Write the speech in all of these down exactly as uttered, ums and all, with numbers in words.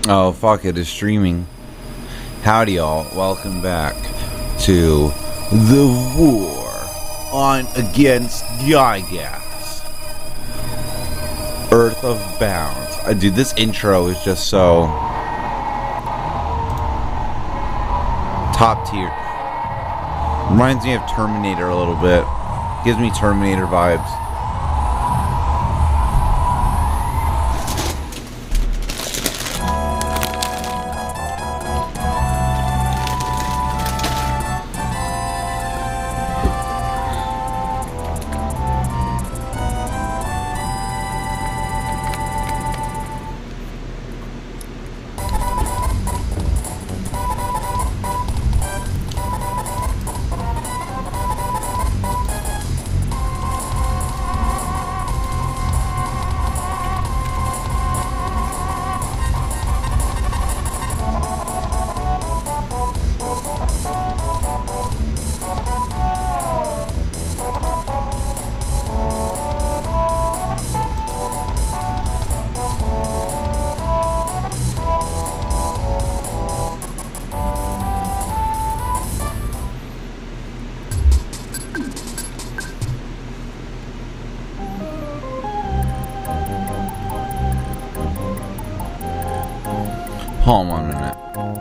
Oh, fuck it, it's streaming. Howdy, y'all. Welcome back to the war on against Gygax. Earth of Bounds. Uh, dude, this intro is just so top tier. Reminds me of Terminator a little bit. Gives me Terminator vibes. Hold on a minute.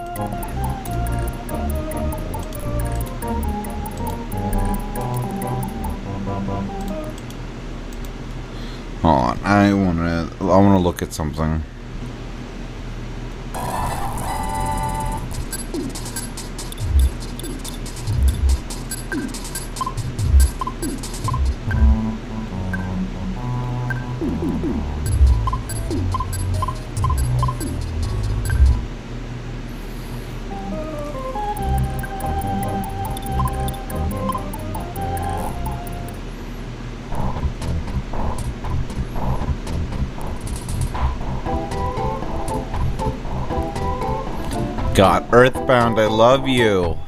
Hold on. I wanna I wanna look at something. God, Earthbound, I love you.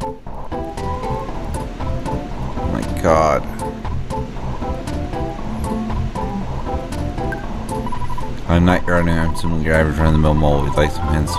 Oh my God. I'm not running. I'm simply drivers around the mill mole. We'd like some hints.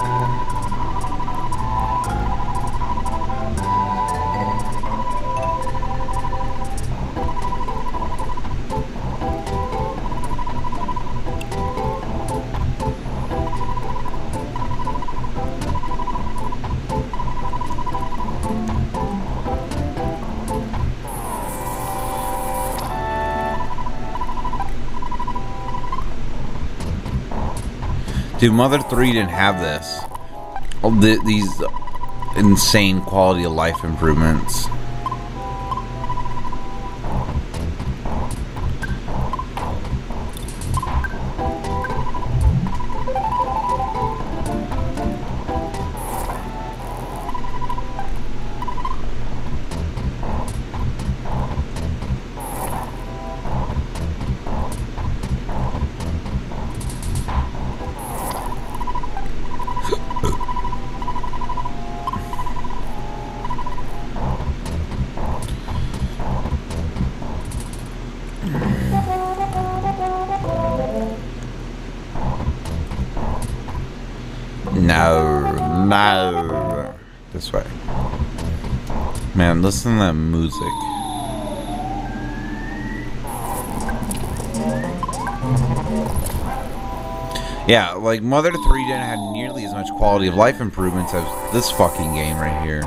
Dude, Mother three didn't have this. Oh, the, these insane quality of life improvements. No, no. This way. Man, listen to that music. Yeah, like Mother three didn't have nearly as much quality of life improvements as this fucking game right here.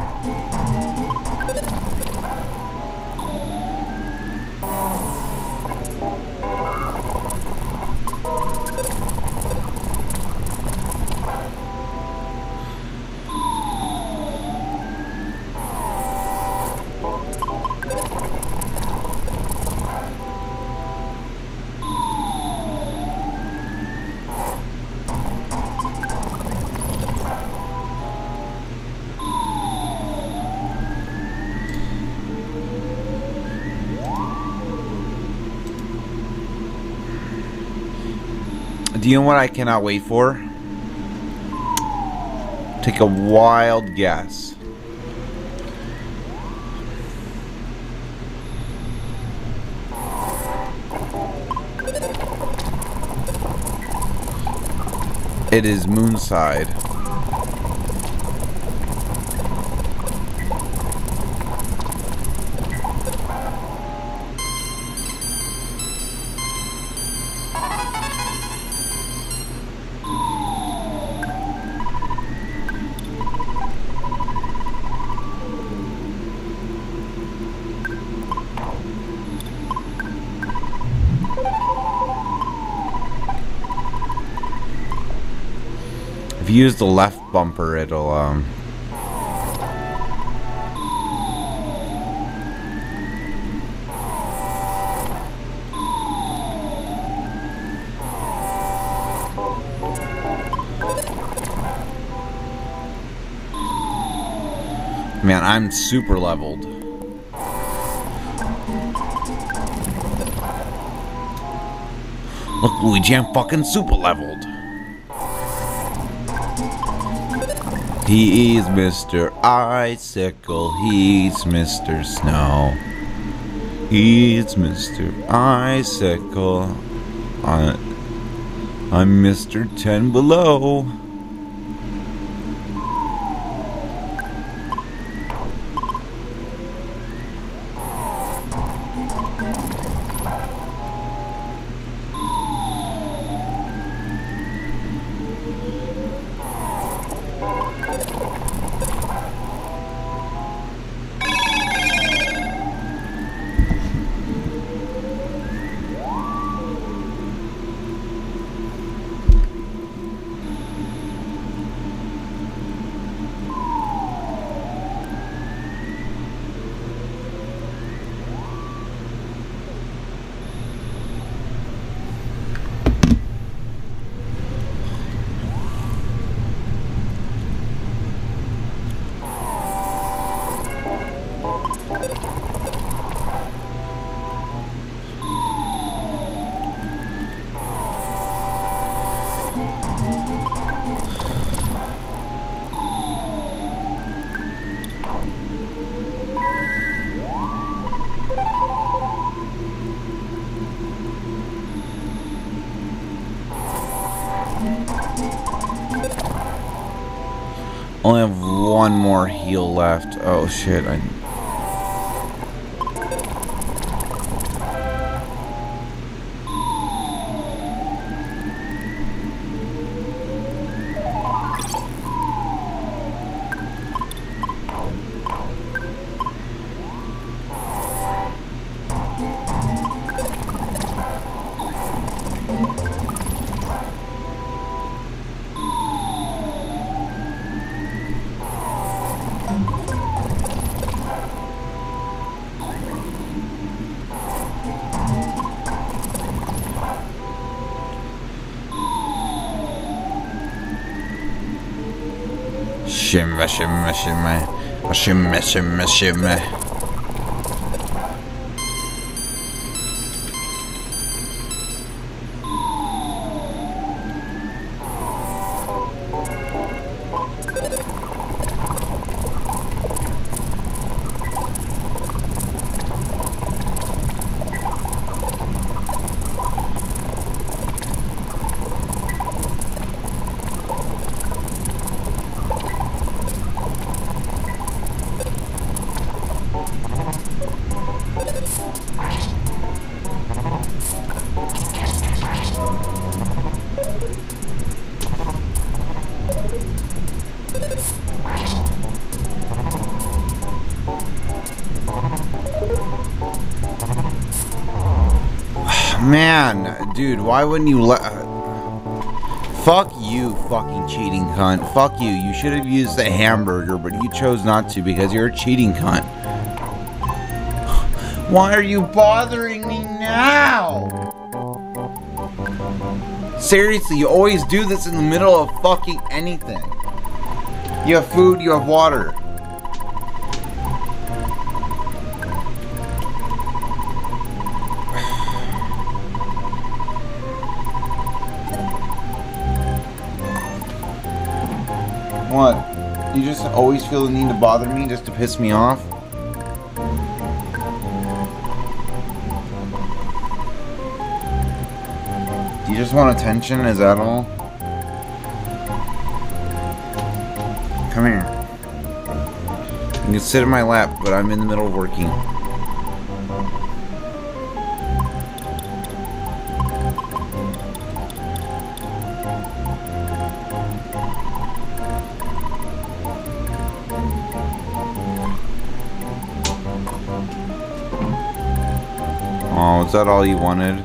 Do you know what I cannot wait for? Take a wild guess. It is Moonside. If you use the left bumper, it'll, um... Man, I'm super leveled. Look, Luigi, I'm fucking super leveled. He's Mister Icicle, he's Mister Snow. He's Mister Icicle. I, I'm Mister Ten Below. Only have one more heal left. Oh shit, I... Shimmy, shimmy, shimmy, shimmy, shimmy, shimmy. Man, dude, why wouldn't you let... Fuck you, fucking cheating cunt. Fuck you. You should have used the hamburger, but you chose not to because you're a cheating cunt. Why are you bothering me now? Seriously, you always do this in the middle of fucking anything. You have food, you have water. What? You just always feel the need to bother me just to piss me off? Do you just want attention? Is that all? Come here. You can sit in my lap, but I'm in the middle of working. Oh, is that all you wanted?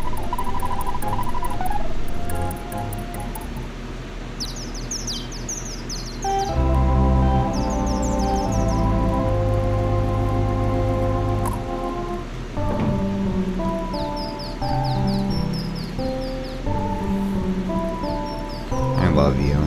I love you.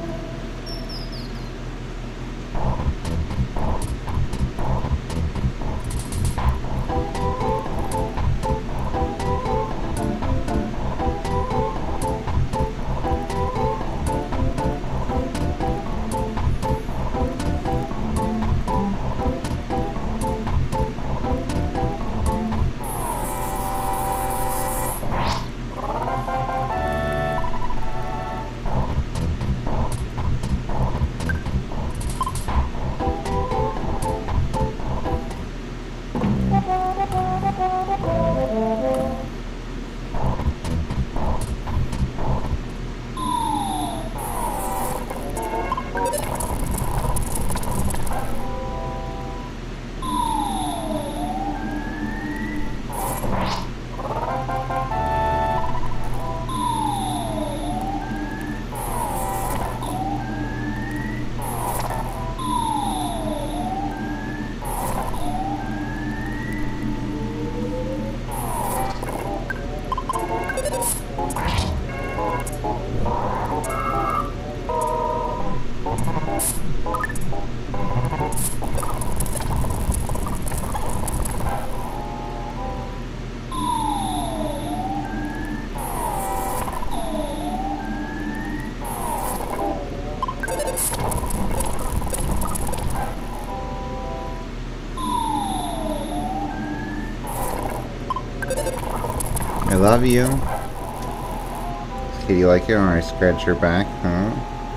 I love you. Okay, do you like it when I scratch your back, huh?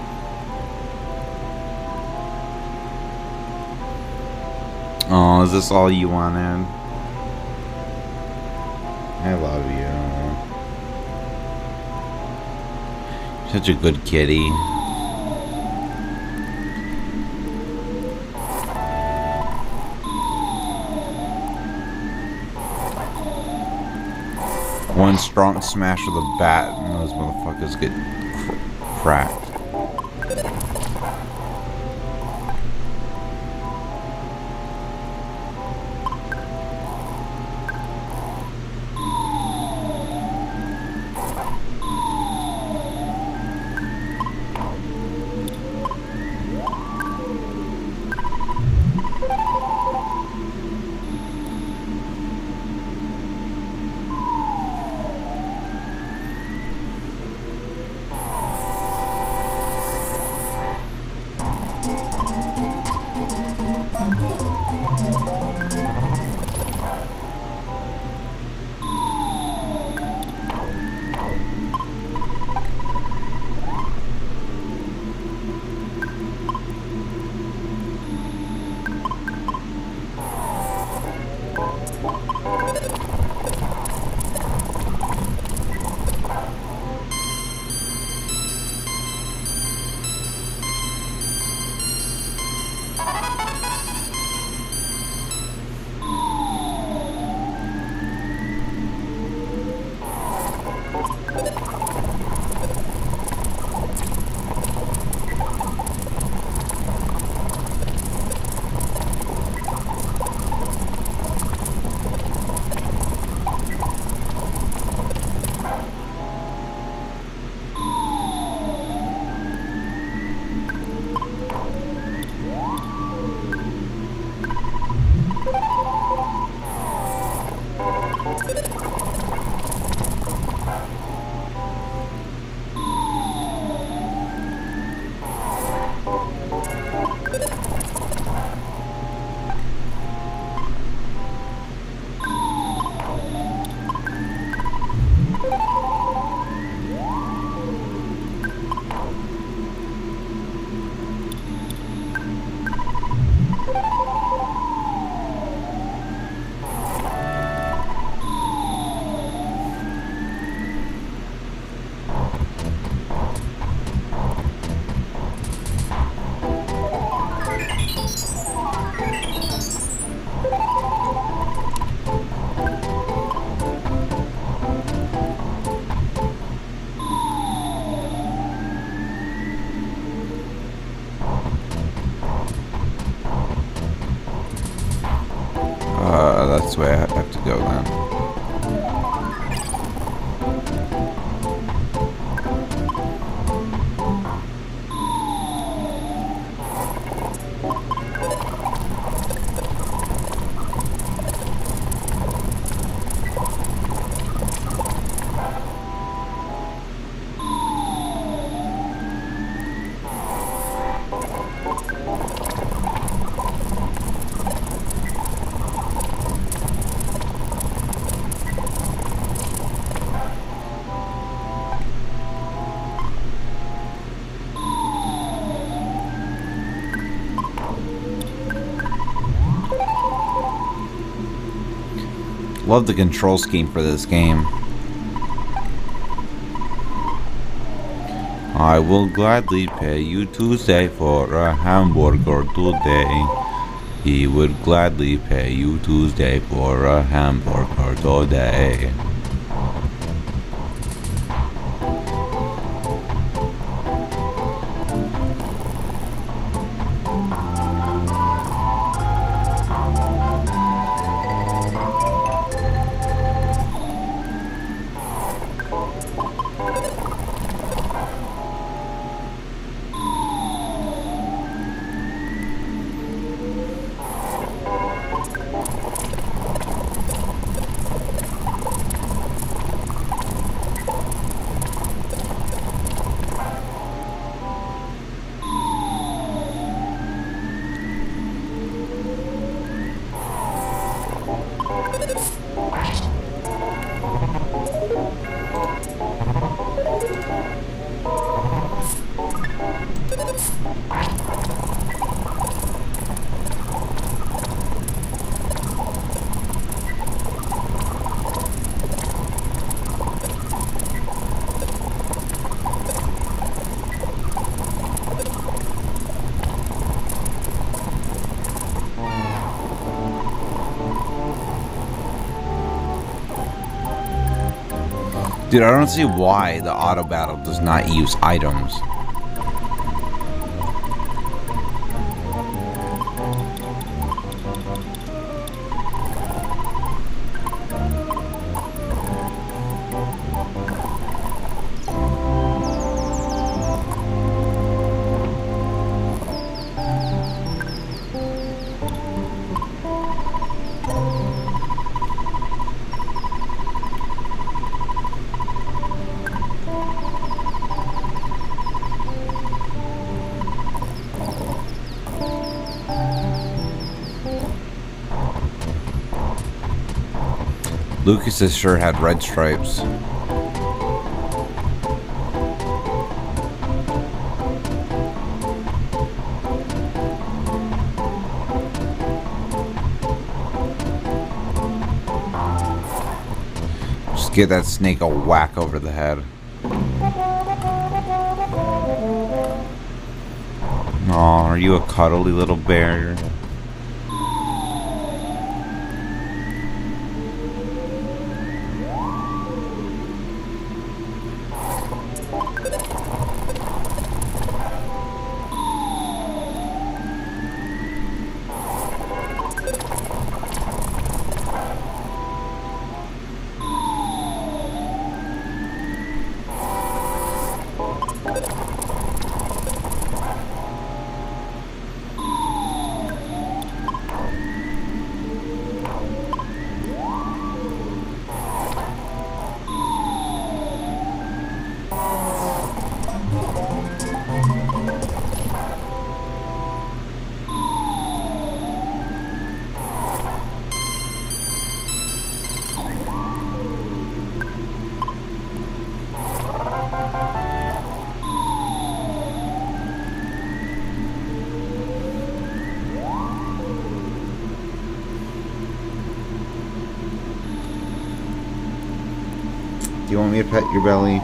Oh, is this all you wanted? I love you. Such a good kitty. One strong smash with a bat and those motherfuckers get cr cracked. then. Love the control scheme for this game. I will gladly pay you Tuesday for a hamburger today. He would gladly pay you Tuesday for a hamburger today. Dude, I don't see why the auto battle does not use items. Lucas's shirt had red stripes. Just give that snake a whack over the head. Aw, are you a cuddly little bear? Do you want me to pet your belly?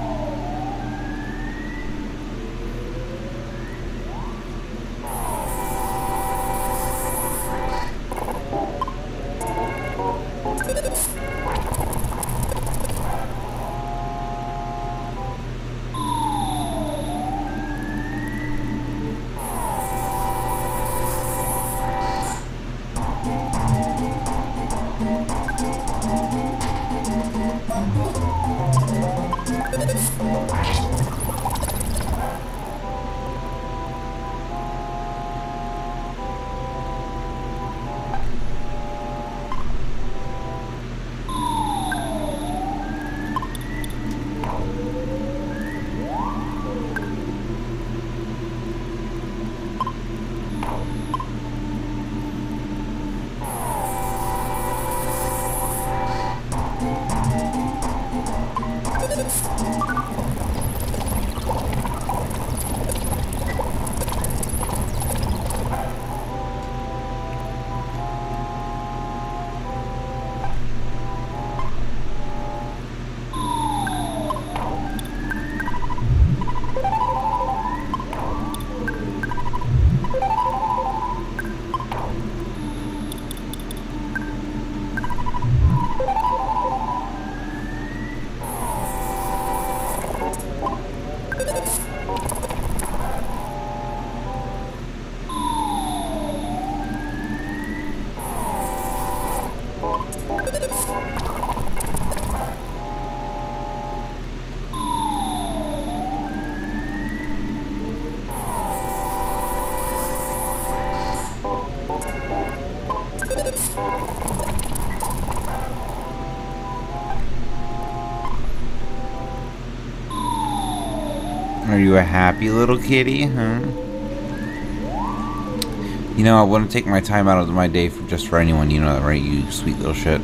Are you a happy little kitty, huh? You know, I want to take my time out of my day for just for anyone. You know that, right? You sweet little shit.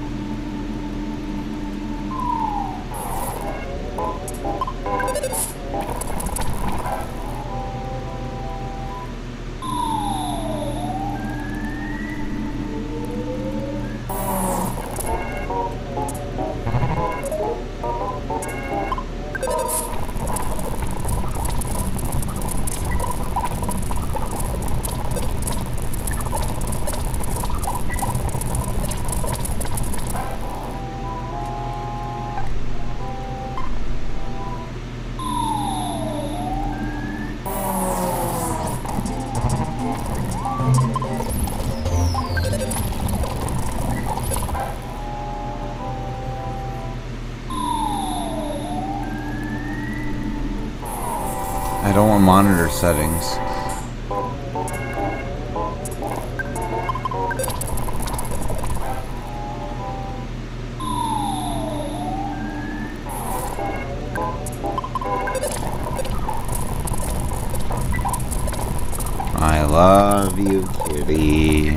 I don't want monitor settings. I love you, kitty.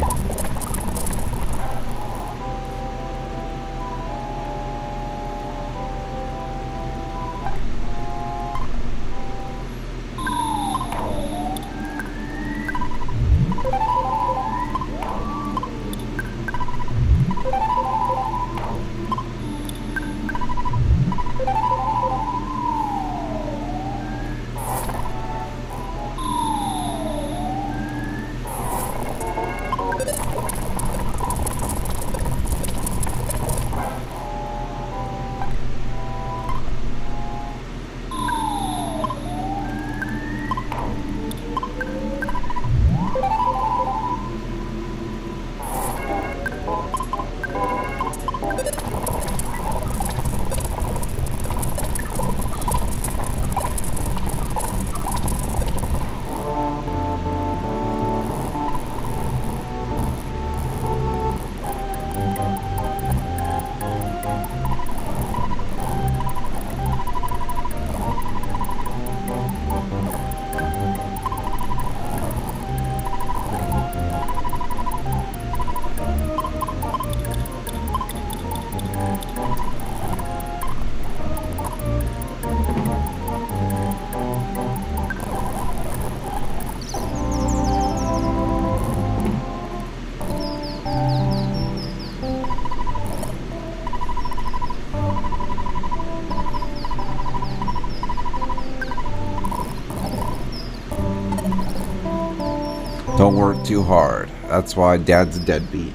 Don't work too hard. That's why Dad's a deadbeat.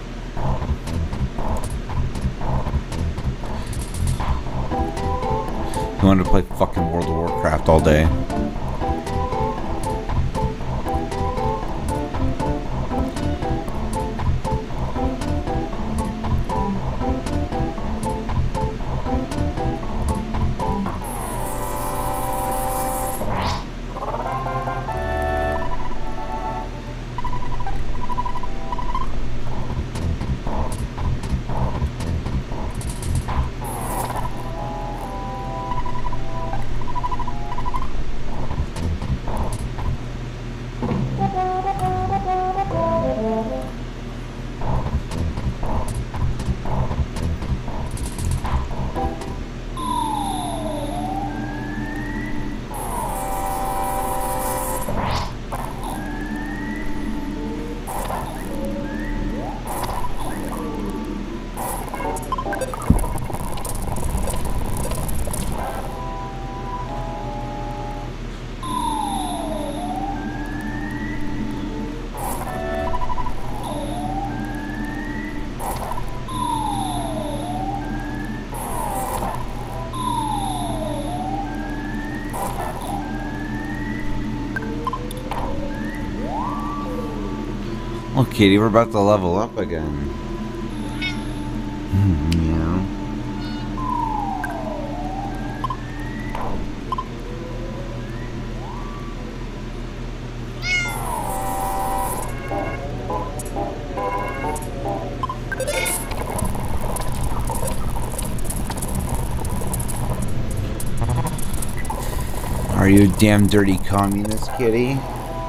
He wanted to play fucking World of Warcraft all day. Well, Kitty, we're about to level up again. Yeah. Are Are you a damn dirty communist, kitty?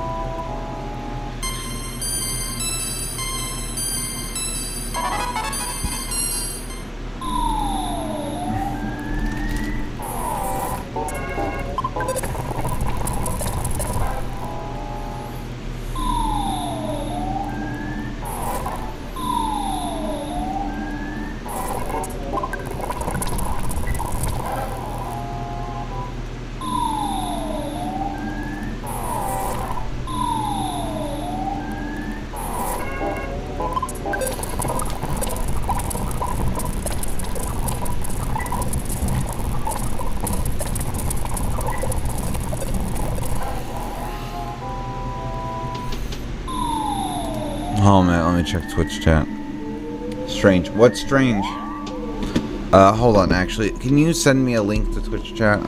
Oh man, let me check Twitch chat. Strange. What's strange? Uh, hold on, actually. Can you send me a link to Twitch chat?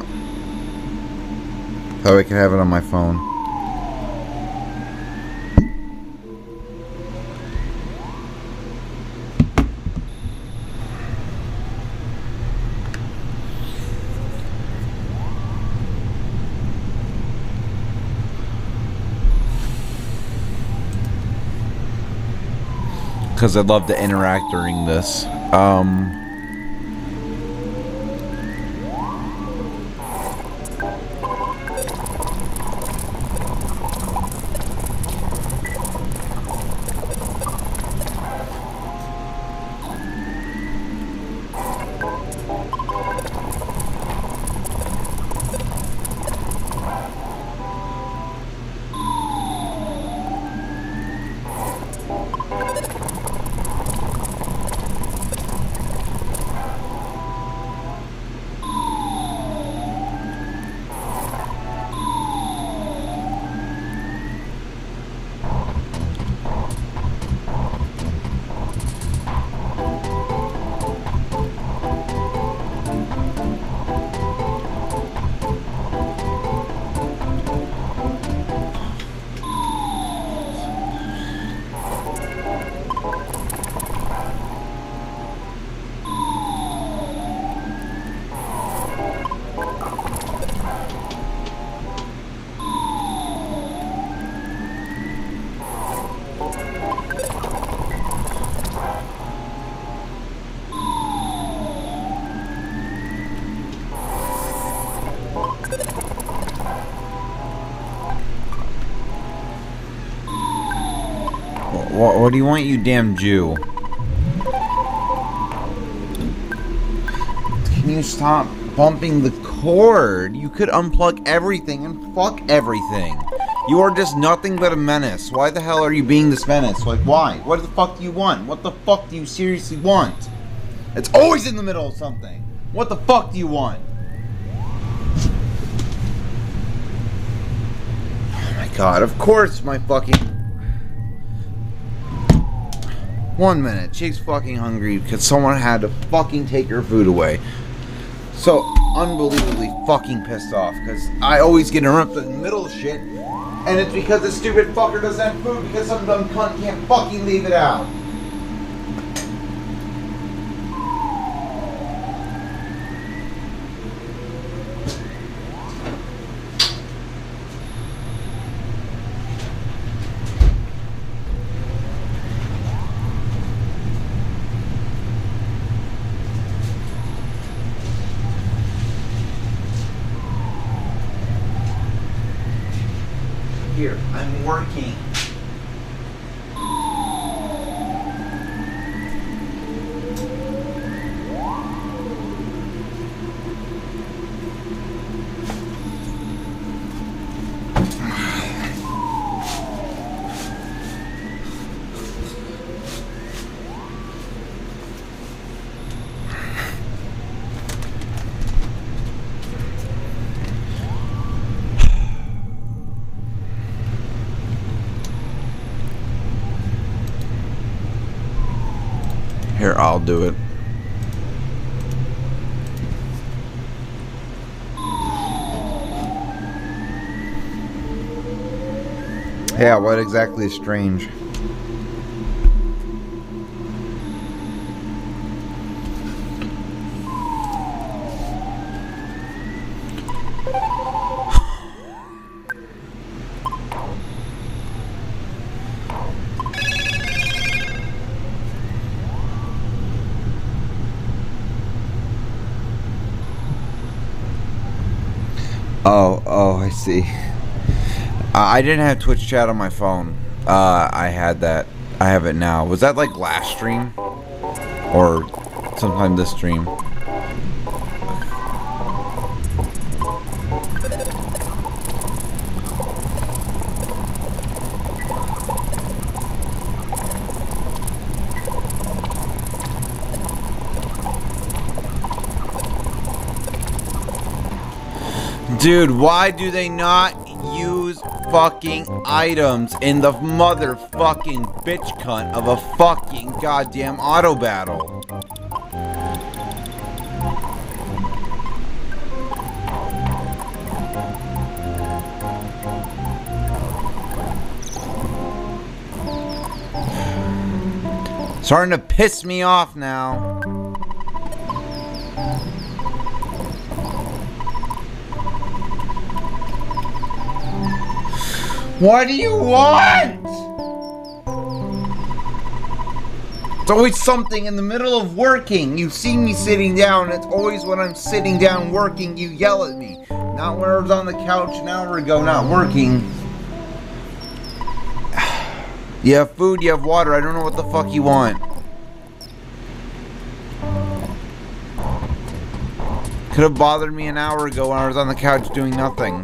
So I can have it on my phone. Because I'd love to interact during this. Um... What, what do you want, you damn Jew? Can you stop bumping the cord? You could unplug everything and fuck everything. You are just nothing but a menace. Why the hell are you being this menace? Like, why? What the fuck do you want? What the fuck do you seriously want? It's always in the middle of something. What the fuck do you want? Oh my god, of course my fucking... One minute, she's fucking hungry because someone had to fucking take her food away. So, unbelievably fucking pissed off because I always get interrupted in the middle of shit. And it's because the stupid fucker doesn't have food because some dumb cunt can't fucking leave it out. Here, I'm working. Here, I'll do it. Yeah, what exactly is strange? Oh, oh, I see. Uh, I didn't have Twitch chat on my phone. Uh, I had that. I have it now. Was that like last stream? Or sometime this stream? Dude, why do they not use fucking items in the motherfucking bitch cunt of a fucking goddamn auto battle? Starting to piss me off now. What do you want? It's always something in the middle of working. You see me sitting down. It's always when I'm sitting down working, you yell at me. Not when I was on the couch an hour ago, not working. You have food, you have water. I don't know what the fuck you want. Could have bothered me an hour ago when I was on the couch doing nothing.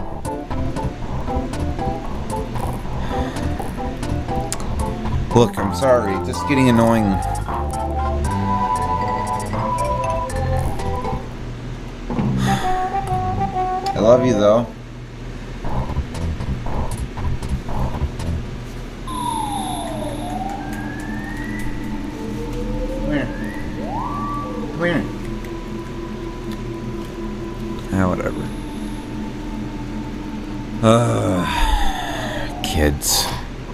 Look, I'm sorry. It's just getting annoying. I love you, though. Come here. Come here. Ah, whatever. Uh, kids.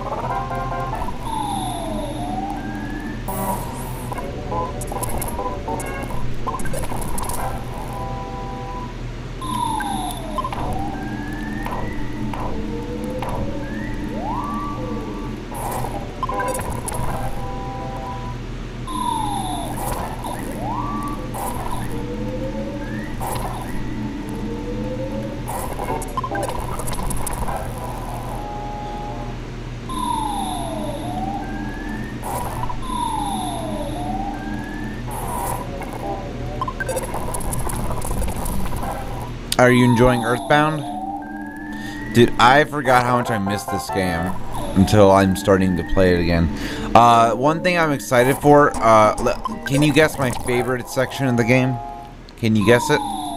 Are you enjoying Earthbound? Dude, I forgot how much I missed this game until I'm starting to play it again. Uh, one thing I'm excited for, uh, can you guess my favorite section of the game? Can you guess it?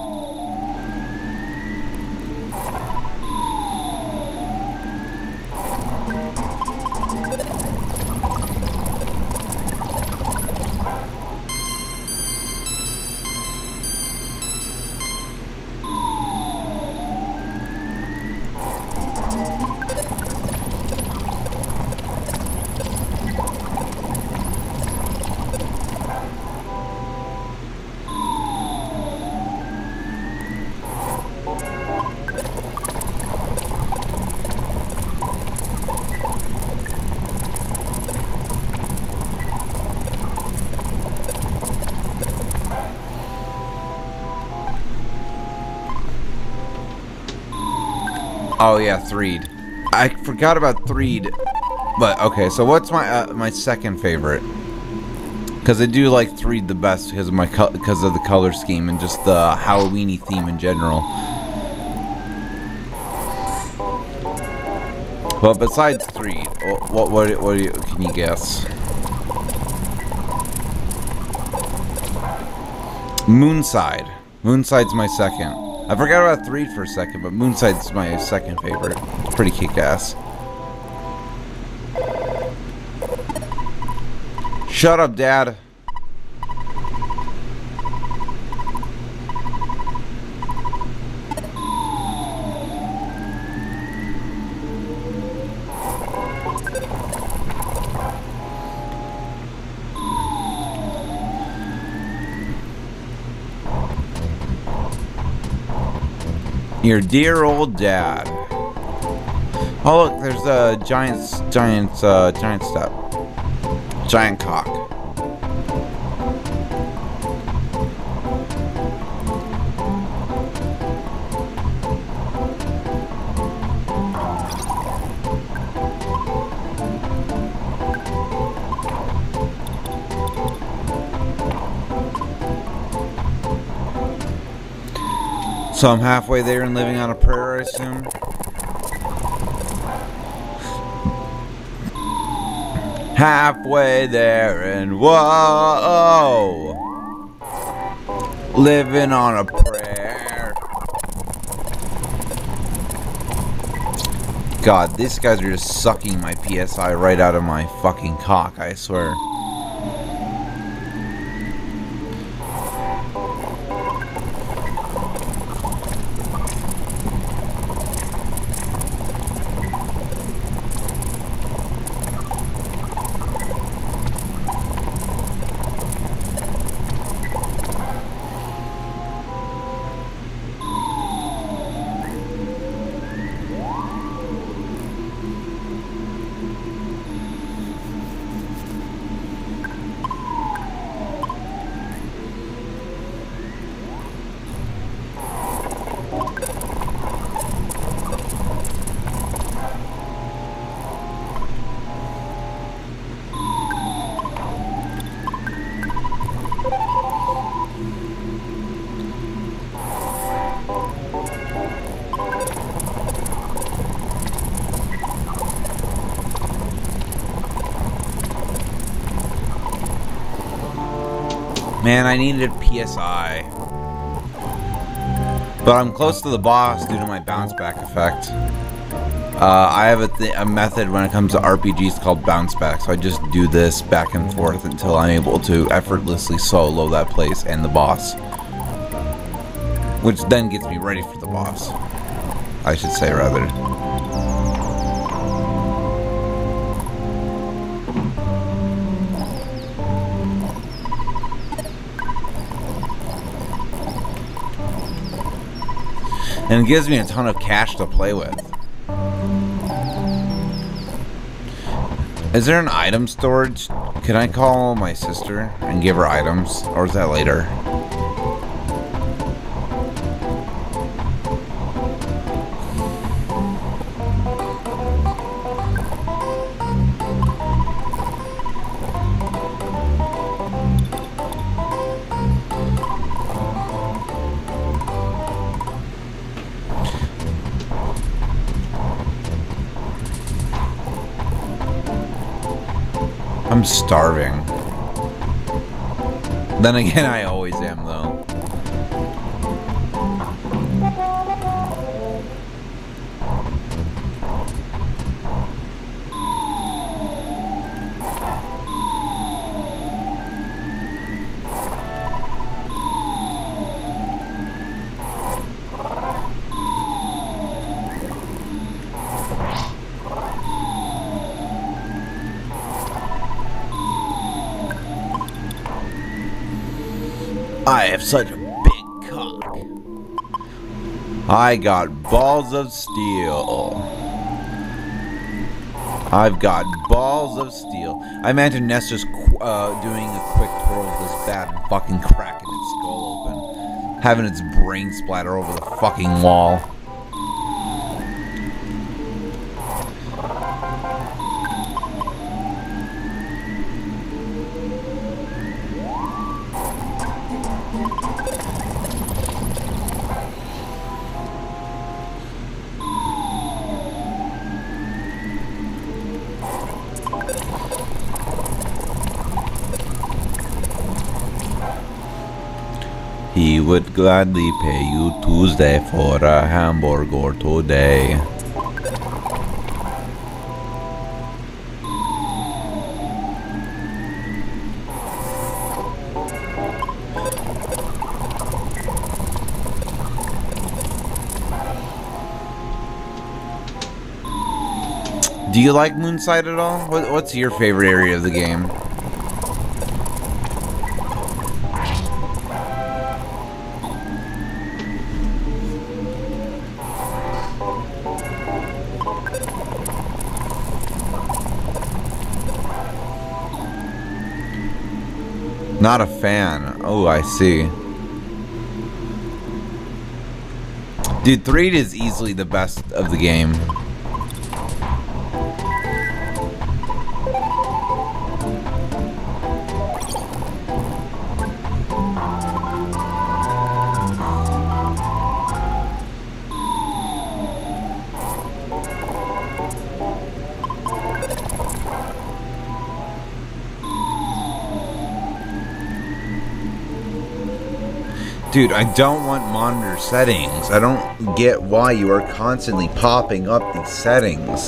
Oh yeah, Threed. I forgot about Threed. But okay, so what's my uh, my second favorite? Because I do like Threed the best because of my because of the color scheme and just the Halloweeny theme in general. But besides Threed, what what what, what do you, can you guess? Moonside. Moonside's my second. I forgot about Threed for a second, but Moonside's my second favorite. It's pretty kick-ass. Shut up, Dad. Your dear old dad. Oh look, there's a giant, giant, uh, giant step. Giant cock. So I'm halfway there and living on a prayer, I assume? Halfway there and whoa! Living on a prayer. God, these guys are just sucking my P S I right out of my fucking cock, I swear. Man, I needed P S I. But I'm close to the boss due to my bounce back effect. Uh, I have a, th a method when it comes to R P Gs called bounce back, so I just do this back and forth until I'm able to effortlessly solo that place and the boss. Which then gets me ready for the boss. I should say, rather. And it gives me a ton of cash to play with. Is there an item storage? Can I call my sister and give her items? Or is that later? I'm starving. Then again, I always am, though. I have such a big cock. I got balls of steel. I've got balls of steel. I imagine Ness just uh, doing a quick twirl with this bat and fucking cracking its skull open. Having its brain splatter over the fucking wall. He would gladly pay you Tuesday for a hamburger today. Do you like Moonside at all? What, what's your favorite area of the game? Not a fan. Oh, I see. Dude, three is easily the best of the game. Dude, I don't want monitor settings. I don't get why you are constantly popping up these settings.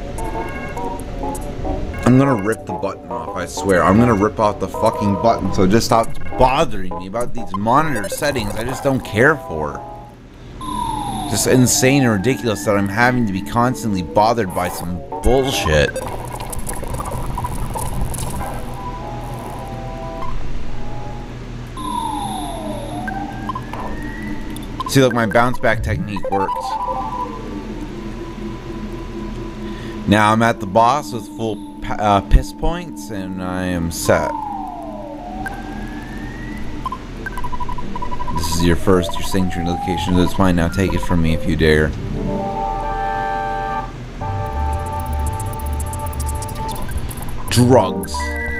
I'm gonna rip the button off, I swear. I'm gonna rip off the fucking button so it just stops bothering me about these monitor settings I just don't care for. Just insane and ridiculous that I'm having to be constantly bothered by some bullshit. See, look, my bounce back technique works. Now I'm at the boss with full uh, piss points, and I am set. This is your first, your signature location. That's mine now. Take it from me if you dare. Drugs.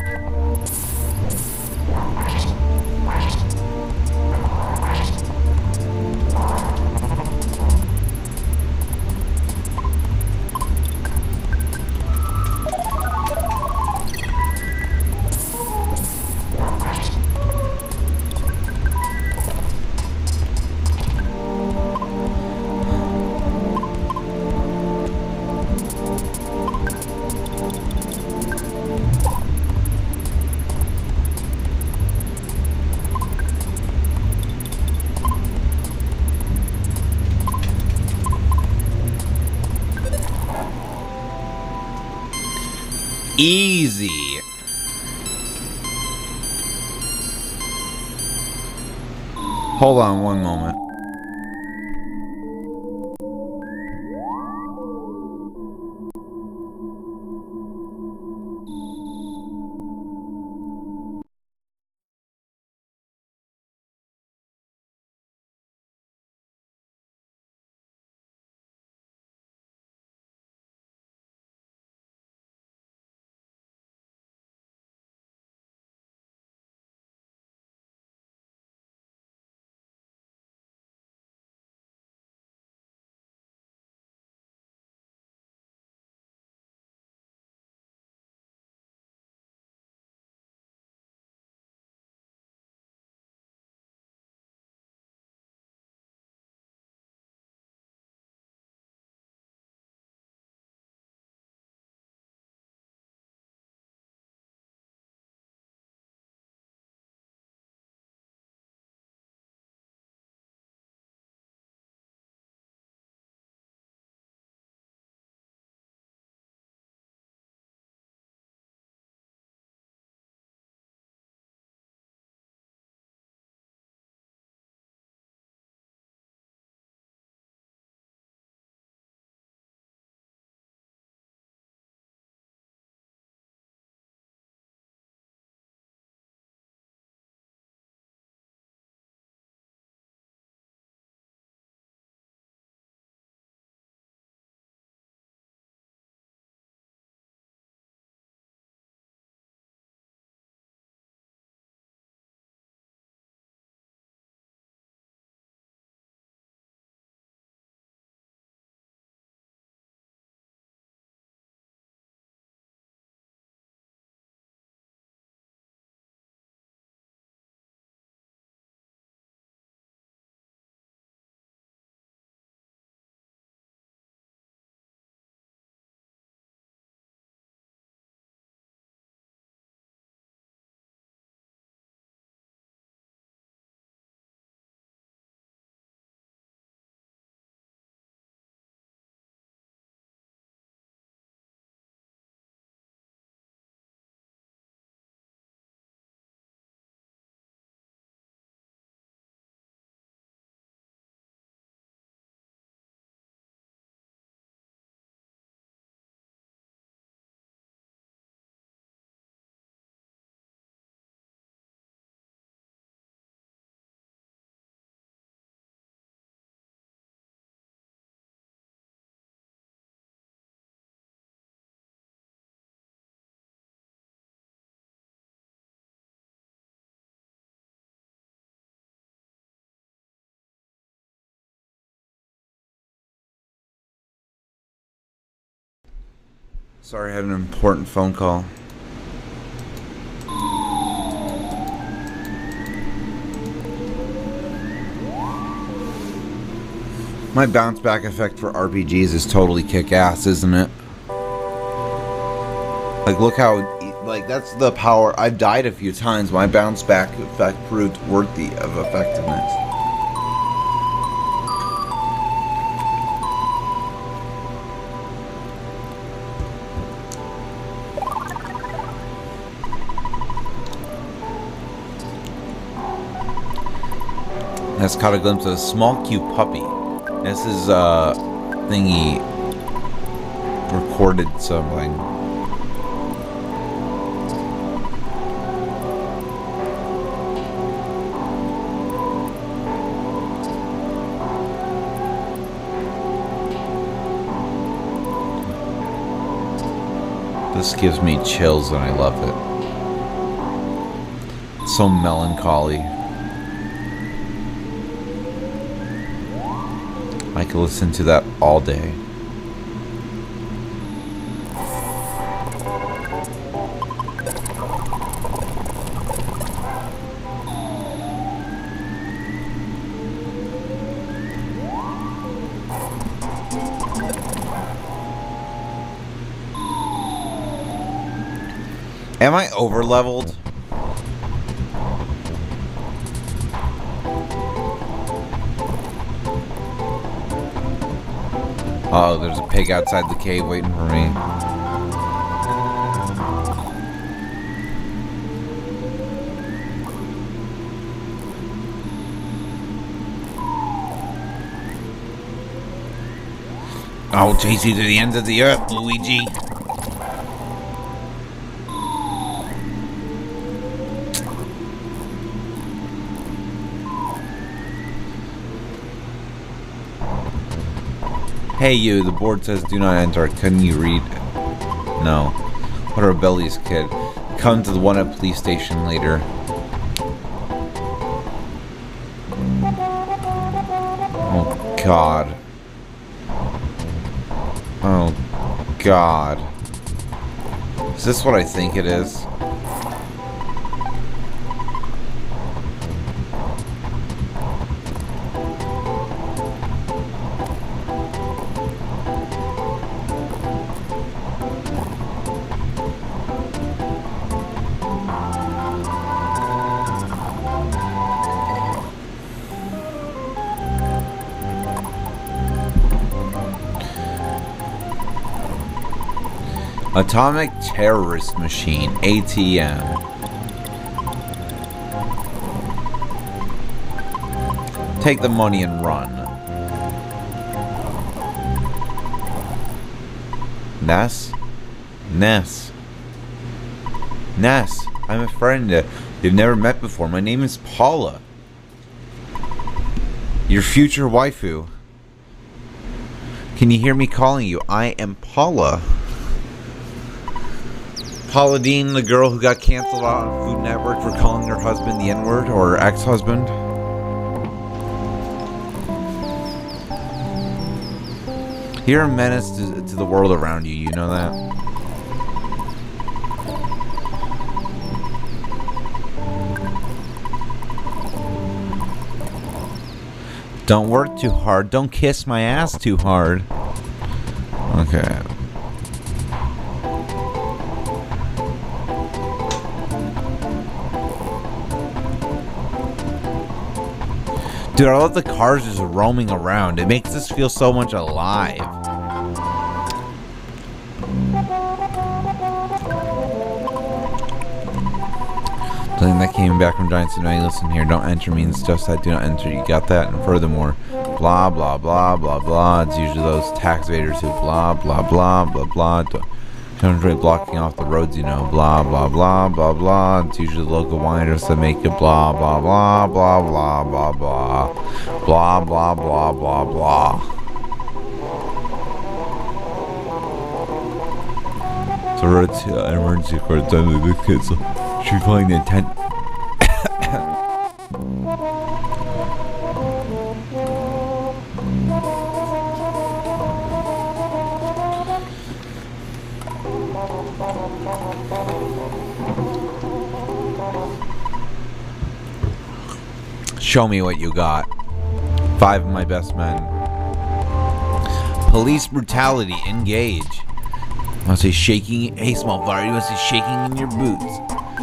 Easy. Hold on one moment. Sorry, I had an important phone call. My bounce back effect for R P Gs is totally kick-ass, isn't it? Like, look how, like, that's the power. I've died a few times. My bounce back effect proved worthy of effectiveness. That's caught a glimpse of a small, cute puppy. This is, uh, thingy recorded something. This gives me chills and I love it. It's so melancholy. I could listen to that all day. Am I over leveled? Oh, there's a pig outside the cave waiting for me. I'll chase you to the ends of the earth, Luigi. Hey you, the board says do not enter. Couldn't you read? No. What a rebellious kid. Come to the one at police station later. Oh God. Oh God. Is this what I think it is? Atomic Terrorist Machine, A T M. Take the money and run. Ness? Ness. Ness, I'm a friend. Uh, you've never met before. My name is Paula. Your future waifu. Can you hear me calling you? I am Paula. Paula Deen, the girl who got canceled on Food Network for calling her husband the N-word, or her ex-husband. You're a menace to, to the world around you, you know that? Don't work too hard. Don't kiss my ass too hard. Okay. Dude, I love the cars just roaming around. It makes us feel so much alive. Something that came back from Giants tonight. Listen here, don't enter means just that do not enter. You got that? And furthermore, blah, blah, blah, blah, blah. It's usually those tax evaders who blah, blah, blah, blah, blah. Don't enjoy blocking off the roads, you know. Blah, blah, blah, blah, blah. It's usually the local whiners that make it blah, blah, blah, blah, blah, blah, blah. Blah, blah, blah, blah, blah. So we're at uh, an emergency court. It's time to the kids. So she's calling the intent. Show me what you got. Five of my best men. Police brutality. Engage. I want to say shaking. Hey, small fire. You want to say shaking in your boots?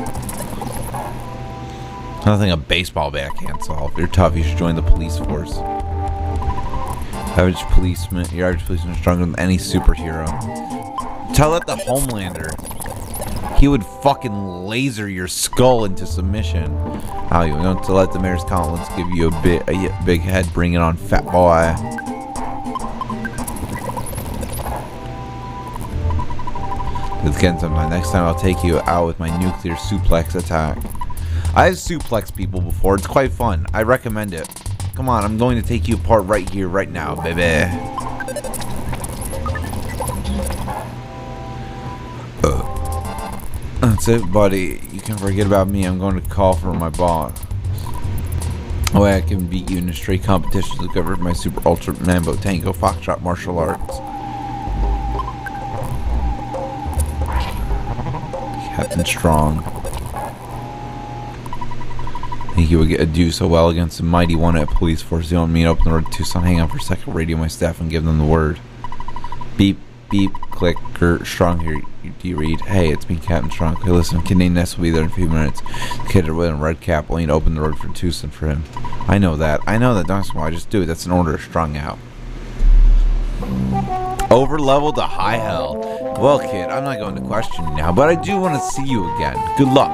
Nothing a baseball bat can't solve. You're tough. You should join the police force. Average policeman. Your average policeman is stronger than any superhero. Tell that the Homelander. He would fucking laser your skull into submission. How you want to let the mayor's countenance give you a bit a big head? Bring it on, fat boy. It's getting sometime. Next time I'll take you out with my nuclear suplex attack. I have suplexed people before. It's quite fun. I recommend it. Come on, I'm going to take you apart right here, right now, baby. Uh, that's it, buddy. You can forget about me. I'm going to call for my boss. Oh, I can beat you in a straight competition to cover my super ultra mambo tango foxtrot martial arts. Captain Strong. Think you would get, do so well against the mighty one at police force. You want me to open the road to Tucson? Hang on for a second. Radio my staff and give them the word. Beep, beep, clicker. Strong here. Do you read? Hey, it's me, Captain Strong. Okay, listen, kid named Ness will be there in a few minutes. The kid with a red cap will need to open the road for Tucson for him. I know that. I know that. Don't I just do it. That's an order. Strong out. Over level to high hell. Well, kid, I'm not going to question you now, but I do want to see you again. Good luck.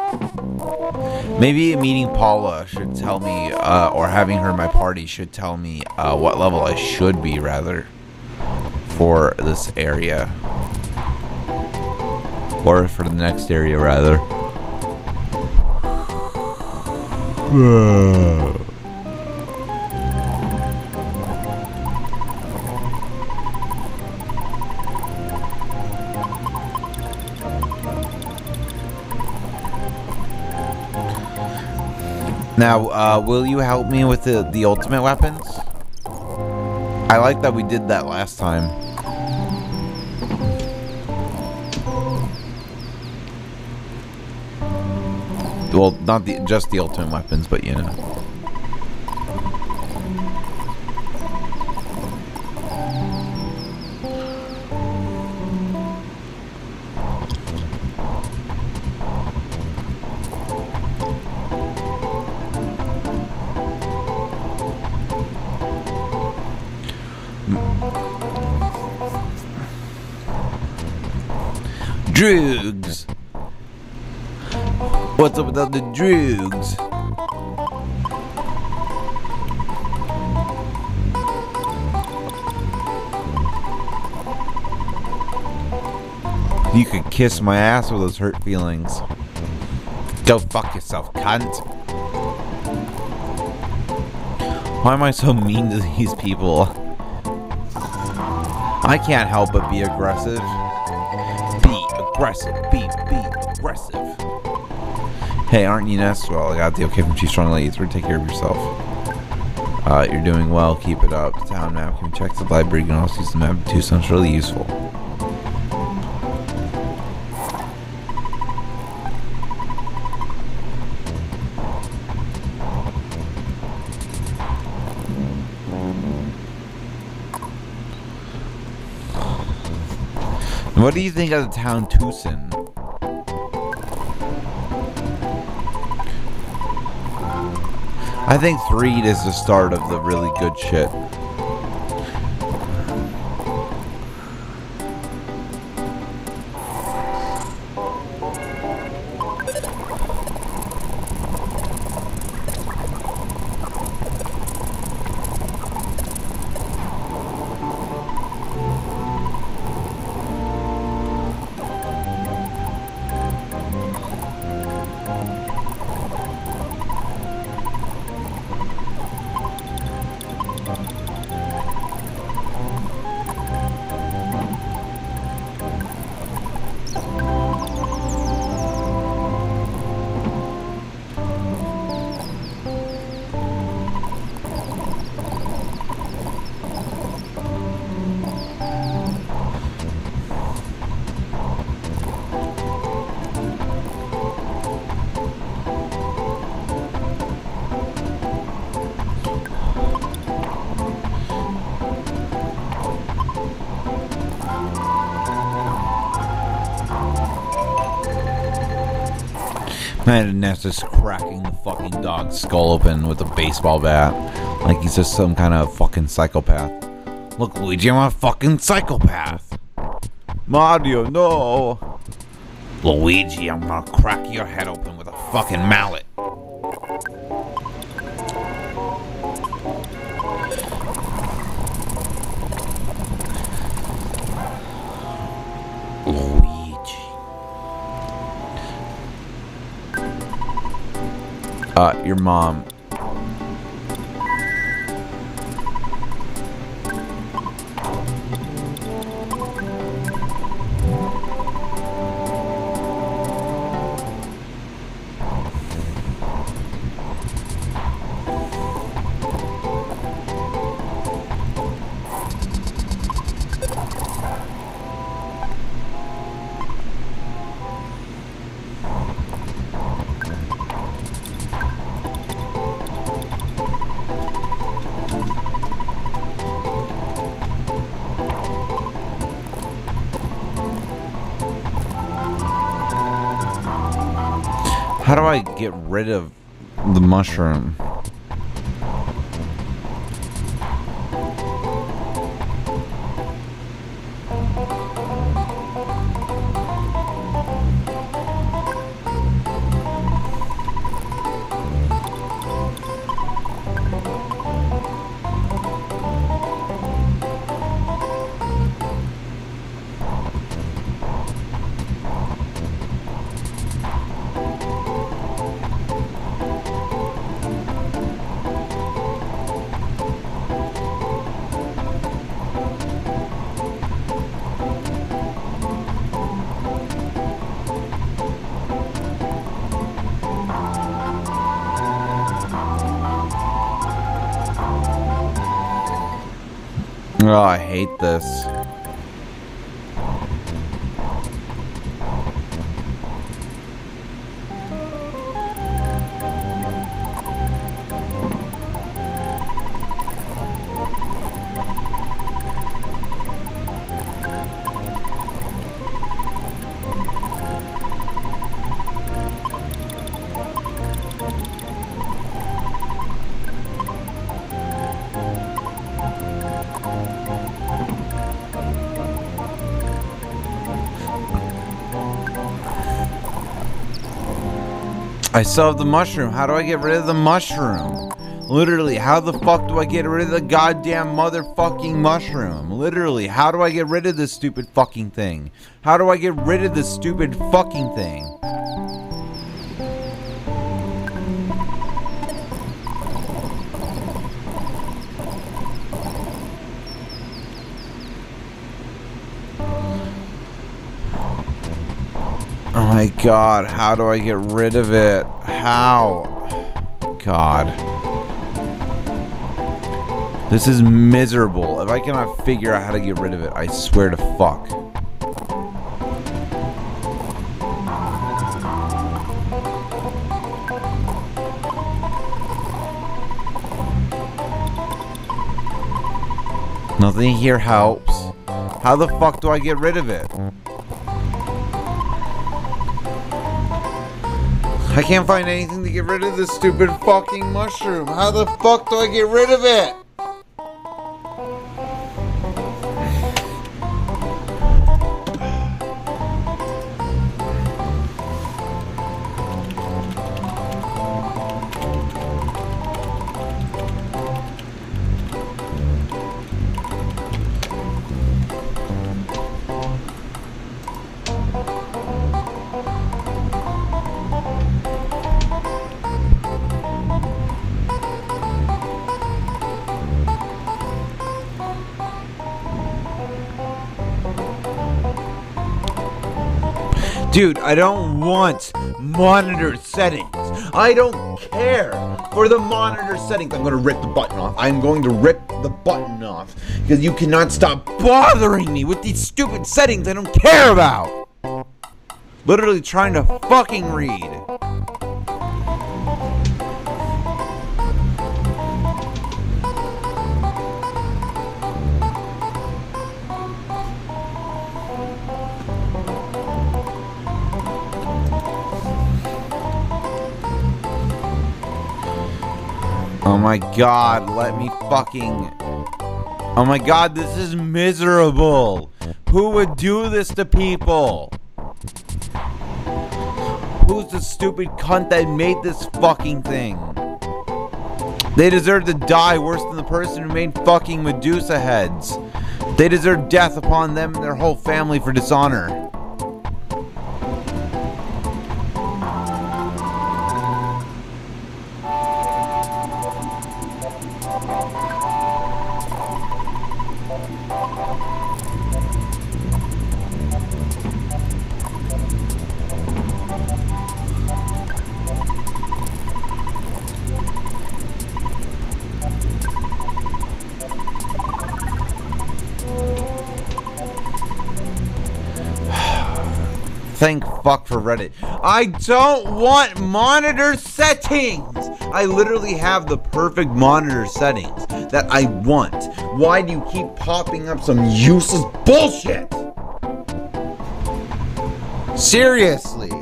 Maybe meeting Paula should tell me, uh, or having her in my party should tell me uh, what level I should be, rather, for this area. Or for the next area, rather. Now, uh, will you help me with the, the ultimate weapons? I like that we did that last time. Well, not the just the ultimate weapons, but you know. Drugs. What's up with all the drugs? You could kiss my ass with those hurt feelings. Go fuck yourself, cunt. Why am I so mean to these people? I can't help but be aggressive. Be aggressive. Be, be aggressive. Hey, aren't you Ness? Well, I got the okay from Chief Strong Ladies. Take care of yourself. Uh, you're doing well. Keep it up. Town map. Can we check the library? You can also use the map too. Sounds really useful. What do you think of the town Tucson? I think Threed is the start of the really good shit. And Ness is cracking the fucking dog's skull open with a baseball bat. Like he's just some kind of fucking psychopath. Look, Luigi, I'm a fucking psychopath. Mario, no. Luigi, I'm gonna crack your head open with a fucking mallet. Luigi. Uh, your mom. How do I get rid of the mushroom? Oh, I hate this. I still have the mushroom. How do I get rid of the mushroom? Literally, how the fuck do I get rid of the goddamn motherfucking mushroom? Literally, how do I get rid of this stupid fucking thing? How do I get rid of this stupid fucking thing? Oh my god, how do I get rid of it? How? God. This is miserable. If I cannot figure out how to get rid of it, I swear to fuck. Nothing here helps. How the fuck do I get rid of it? I can't find anything to get rid of this stupid fucking mushroom. How the fuck do I get rid of it? Dude, I don't want monitor settings. I don't care for the monitor settings. I'm going to rip the button off. I'm going to rip the button off. Because you cannot stop bothering me with these stupid settings I don't care about. Literally trying to fucking read. my god, let me fucking... Oh my god, this is miserable. Who would do this to people? Who's the stupid cunt that made this fucking thing? They deserve to die worse than the person who made fucking Medusa heads. They deserve death upon them and their whole family for dishonor. Thank fuck for Reddit. I don't want monitor settings! I literally have the perfect monitor settings that I want. Why do you keep popping up some useless bullshit? Seriously.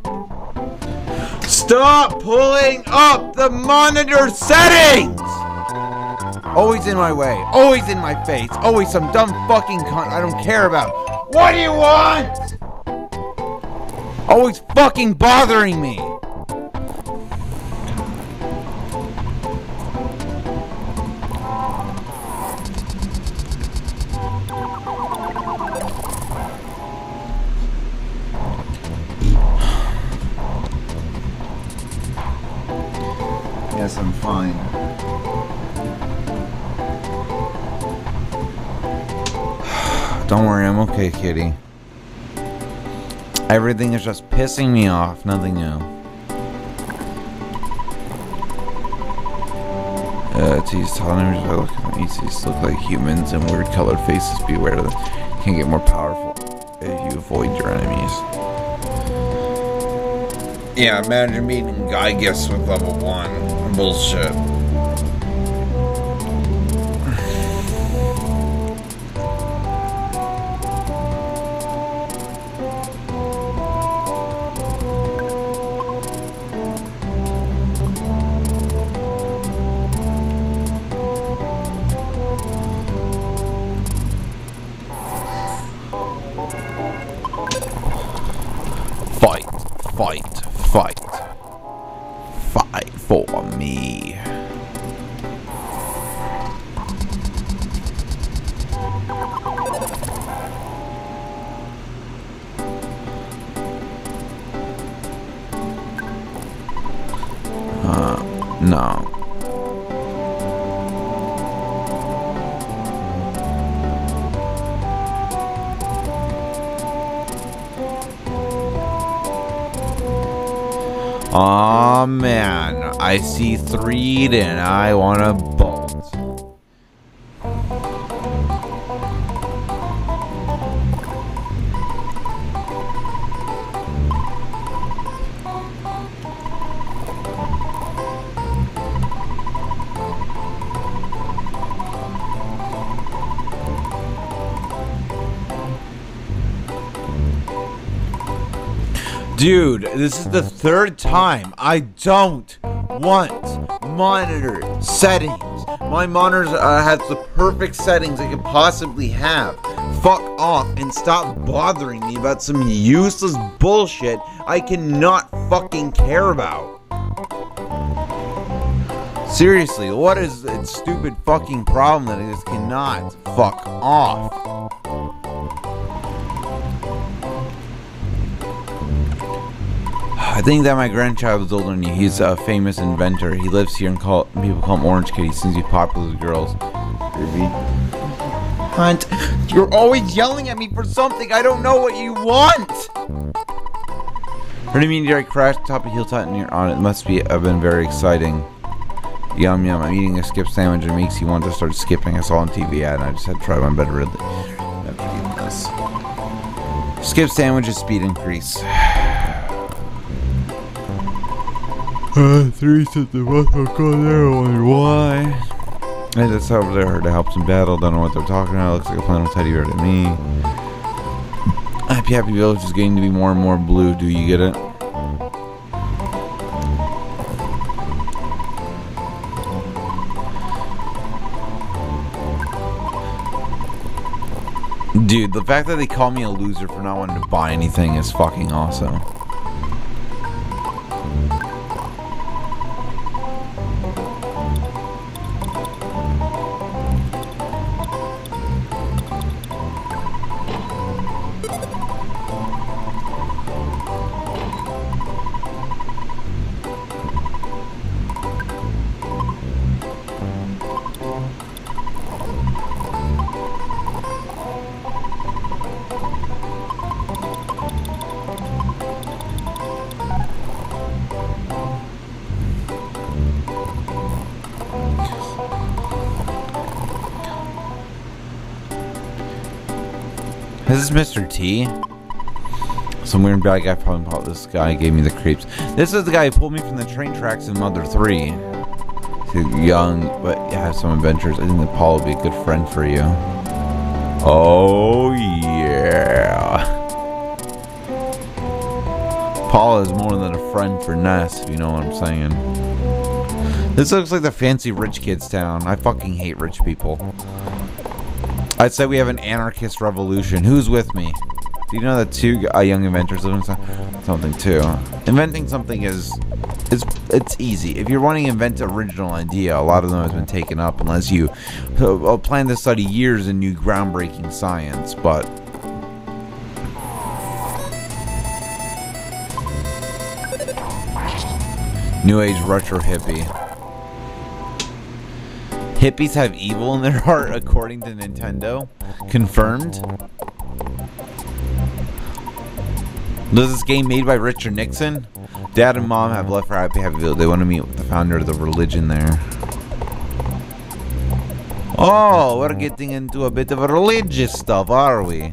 Stop pulling up the monitor settings! Always in my way. Always in my face. Always some dumb fucking cunt I don't care about. What do you want? Always fucking bothering me. Yes, I'm fine. Don't worry, I'm okay, kitty. Everything is just pissing me off. Nothing new. Uh, geez, tall images I look at these look like humans and weird colored faces. Be aware of them. You can get more powerful if you avoid your enemies. Yeah, imagine meeting guy gifts with level one. Bullshit. Fight, fight, fight. Fight for me. Uh, no. Aw, man, I see three and I wanna bolt. Dude, this is the third time I don't want monitor settings. My monitor uh, has the perfect settings I could possibly have. Fuck off and stop bothering me about some useless bullshit I cannot fucking care about. Seriously, what is the stupid fucking problem that I just cannot fuck off? I think that my grandchild is older than you. He's a famous inventor. He lives here and call, people call him Orange Kitty since he's popular with girls. Baby. Hunt, you're always yelling at me for something. I don't know what you want. Heard me meteorite crash top of Hilltop and you're on it. It must be have been very exciting. Yum yum. I'm eating a skip sandwich and it makes you want to start skipping. I saw on T V ad and I just had to try one better really. After eating this. Skip sandwich is speed increase. Uh, three said the bus will go there. I wonder why. I just over there to help some battle. Don't know what they're talking about. Looks like a plain old teddy bear to me. Happy Happy Village is getting to be more and more blue. Do you get it? Dude, the fact that they call me a loser for not wanting to buy anything is fucking awesome. This is Mister T. Some weird bad guy probably bought this guy, gave me the creeps. This is the guy who pulled me from the train tracks in Mother three. He's young, but has some adventures. I think that Paul would be a good friend for you. Oh, yeah. Paul is more than a friend for Ness, if you know what I'm saying. This looks like the fancy rich kids town. I fucking hate rich people. I'd say we have an anarchist revolution. Who's with me? Do you know that two uh, young inventors live in something too? Inventing something is, is it's easy. If you're wanting to invent an original idea, a lot of them has been taken up unless you uh, plan to study years in new groundbreaking science. But New Age retro hippie. Hippies have evil in their heart, according to Nintendo. Confirmed. Was this game made by Richard Nixon? Dad and Mom have left for Happy Happyville. They want to meet with the founder of the religion there. Oh, we're getting into a bit of religious stuff, are we?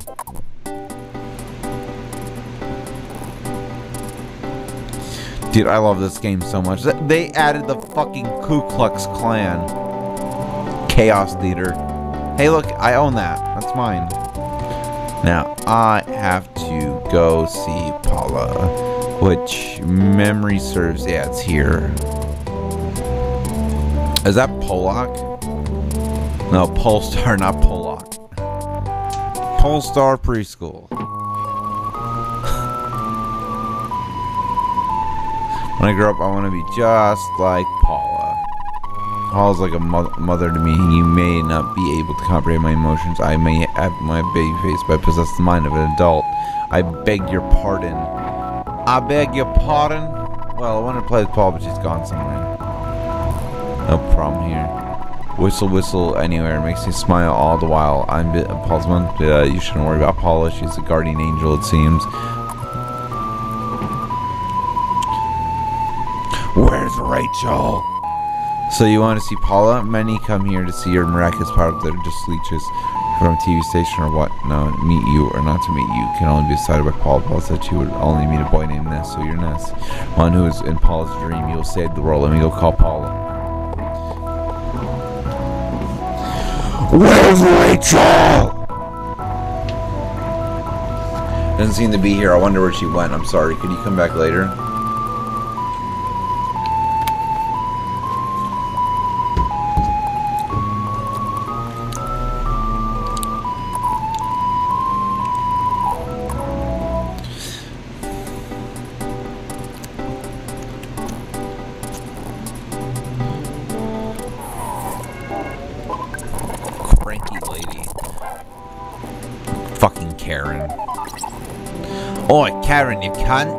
Dude, I love this game so much. They added the fucking Ku Klux Klan. Chaos Leader. Hey, look, I own that. That's mine. Now, I have to go see Paula. Which memory serves. Yeah, it's here. Is that Pollock? No, Polestar, not Pollock. Polestar Preschool. When I grow up, I want to be just like Paula. Paula's like a mo- mother to me. You may not be able to comprehend my emotions. I may have my baby face, but I possess the mind of an adult. I beg your pardon. I beg your pardon? Well, I wanted to play with Paul, but she's gone somewhere. No problem here. Whistle, whistle anywhere. It makes me smile all the while. I'm bit of Paul's mom. Uh, you shouldn't worry about Paula. She's a guardian angel, it seems. Where's Rachel? So you want to see Paula? Many come here to see your miraculous power. They're just leeches from a T V station or what? No, meet you or not to meet you can only be decided by Paula. Paula said she would only meet a boy named Ness, so you're Ness. One who is in Paula's dream. You'll save the world. Let me go call Paula. Where's Rachel? Doesn't seem to be here. I wonder where she went. I'm sorry. Could you come back later? Oi, Karen, you cunt.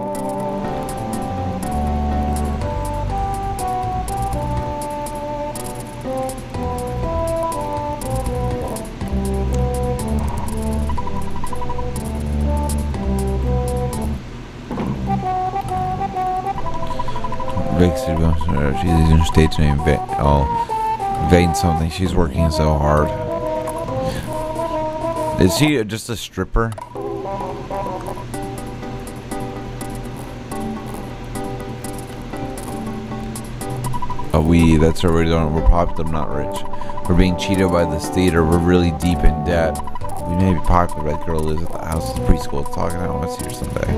She's in her stage name. Oh, evading something. She's working so hard. Is she just a stripper? Oh, we, that's what we're doing. We're popular, not rich. We're being cheated by this theater. We're really deep in debt. We may be popular, but that girl lives at the house of the preschool talking. I want to see her someday.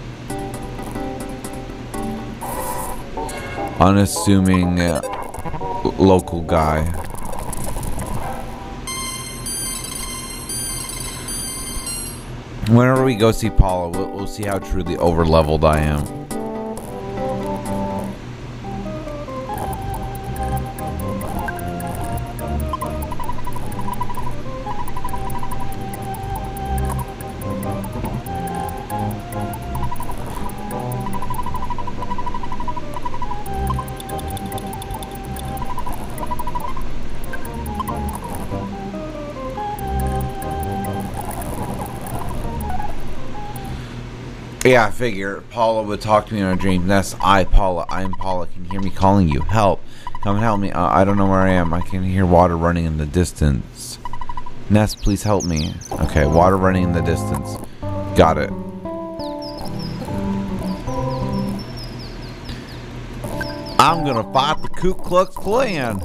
Unassuming. Uh, l- local guy. Whenever we go see Paula, we'll, we'll see how truly over-leveled I am. Yeah, I figure Paula would talk to me in her dreams. Ness, I, Paula, I am Paula. Can you hear me calling you? Help. Come and help me. Uh, I don't know where I am. I can hear water running in the distance. Ness, please help me. Okay, water running in the distance. Got it. I'm gonna fight the Ku Klux Klan.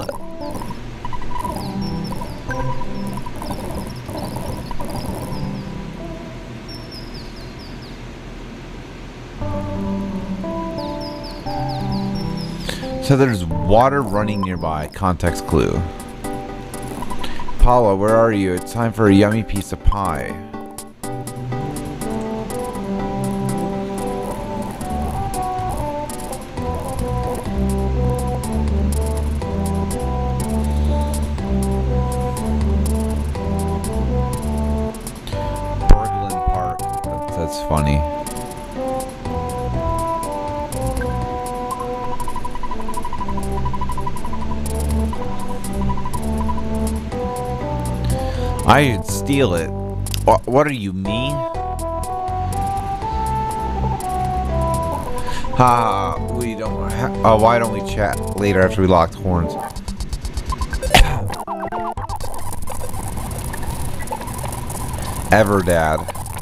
So there's water running nearby. Context clue. Paula, where are you? It's time for a yummy piece of pie. Berglund Park. That's, that's funny. I'd steal it. What are you, me? Ha! Uh, we don't. Ha- uh, why don't we chat later after we locked horns? Ever, Dad.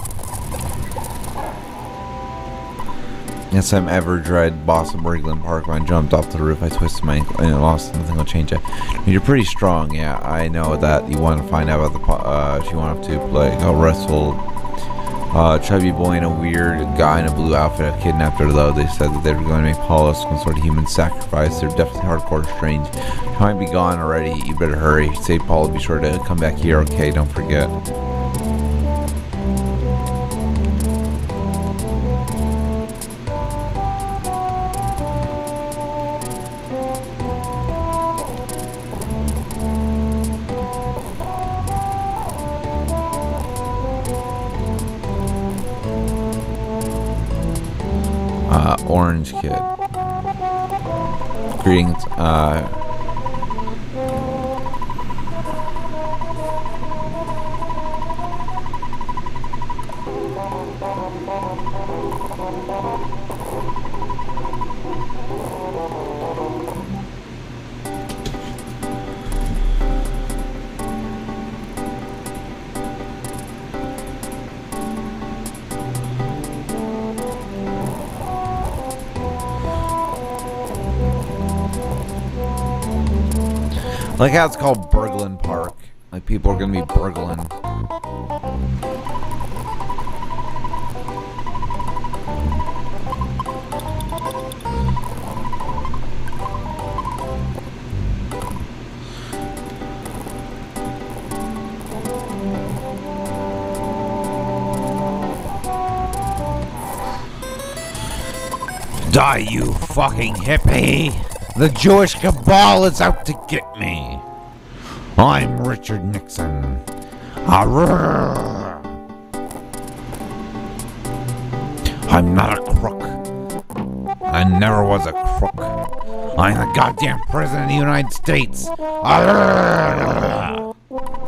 Yes, I'm Ever Dread, boss of Berglund Park. When I jumped off the roof, I twisted my ankle and lost. Nothing will change it. I mean, you're pretty strong, yeah. I know that. You want to find out about the. Po- uh, if you want to play, go wrestle. Uh, chubby boy and a weird guy in a blue outfit have kidnapped her. Though they said that they were going to make Paula some sort of human sacrifice. They're definitely hardcore strange. She might be gone already. You better hurry. Say, Paula, be sure to come back here. Okay, don't forget. Uh, Orange Kid. Greetings, uh... like how it's called Berglund Park. Like people are gonna be burgling. Die, you fucking hippie! The Jewish cabal is out to get me. I'm Richard Nixon. Arrgh. I'm not a crook. I never was a crook. I'm the goddamn president of the United States. Arrgh.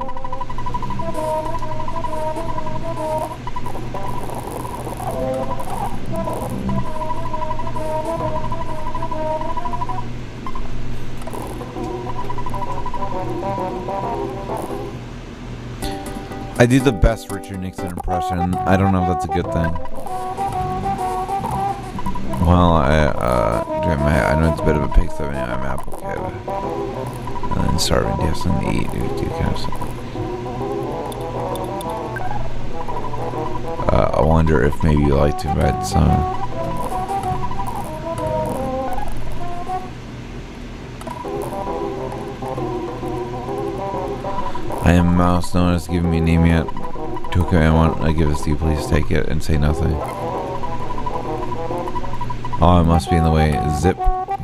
I do the best Richard Nixon impression. I don't know if that's a good thing. Well, I, uh, I know it's a bit of a pig stuff. Anyway, I'm Apple Kid. And then starving. Do you have something to eat? Do you have something? Uh, I wonder if maybe you like to read some. I am mouse. No one has given me a name yet. Okay, I want. I give this to you. Please take it and say nothing. Oh, it must be in the way. Zip.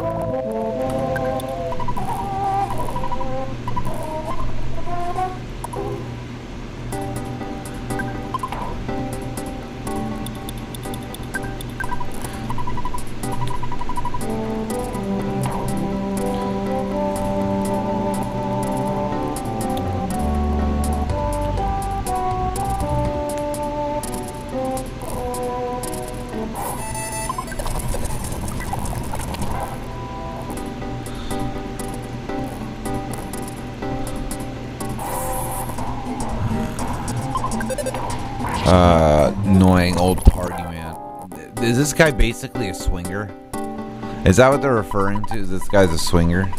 Uh, annoying old party man. Is this guy basically a swinger? Is that what they're referring to? Is this guy's a swinger?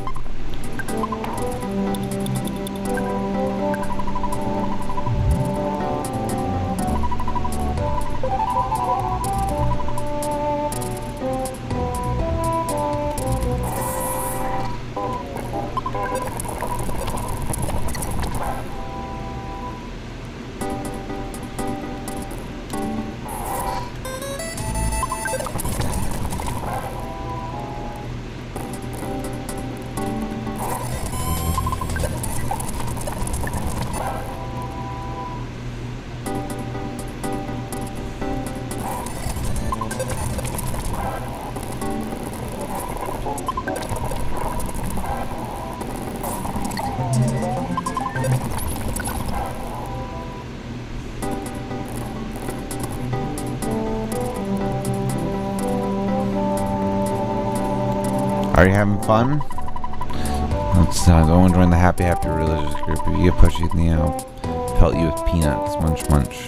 Are you having fun? It's not. Don't join the happy, happy religious group. If you get pushed in the out, pelt you with peanuts. Munch, munch.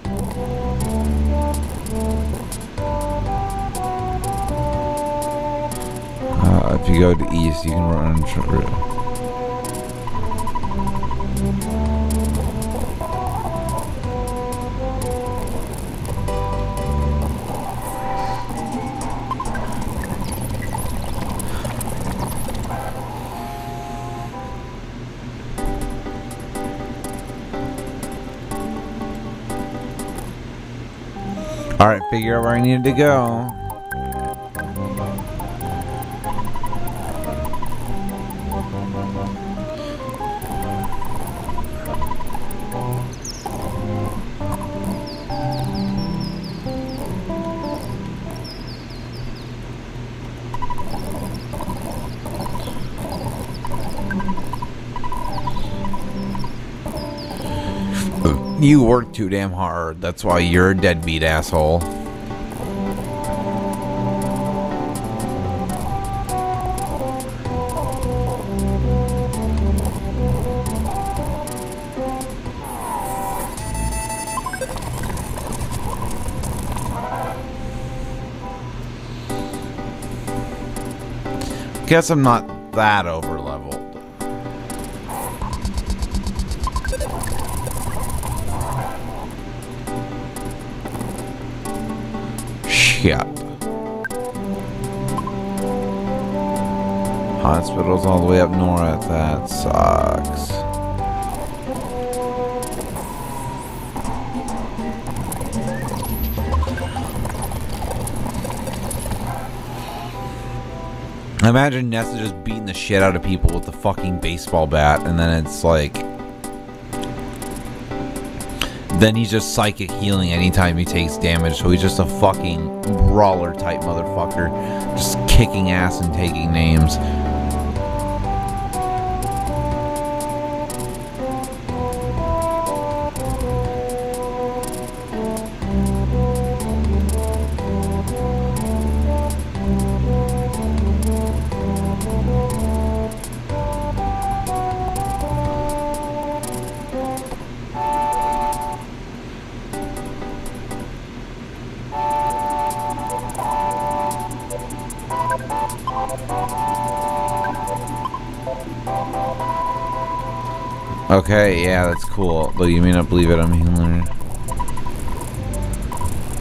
Uh, if you go to east, you can run. Alright, figure out where I needed to go. You work too damn hard. That's why you're a deadbeat asshole. Guess I'm not that over leveled. Shit. Hospital's all the way up north. That sucks. Imagine Nessa just beating the shit out of people with the fucking baseball bat, and then it's like... Then he's just psychic healing anytime he takes damage, so he's just a fucking brawler type motherfucker. Just kicking ass and taking names. Okay, yeah, that's cool. But you may not believe it, I'm healing.